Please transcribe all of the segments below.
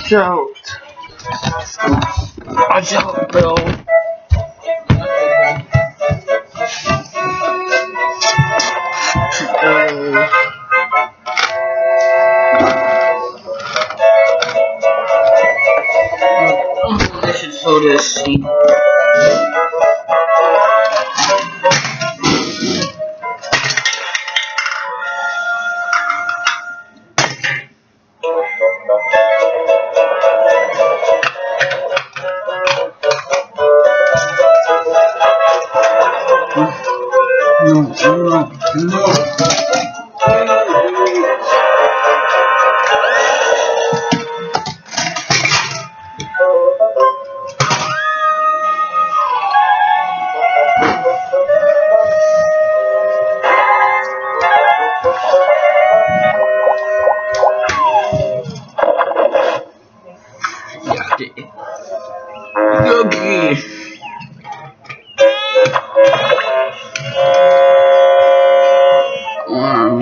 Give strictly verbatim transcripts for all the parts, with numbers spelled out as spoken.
Watch out! Watch out, Bill! Uh, I should fill this seat. No, no, no. Okay. Um.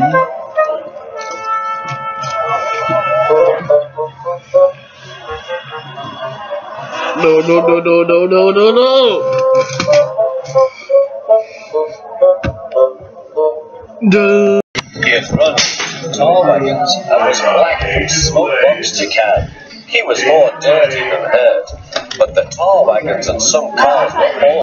No, no, no, no, no, no, no, no. Duh. He had run tall wagons and was black with smoke bombs to can. He was more dirty than hurt, but the tall wagons and some cars were all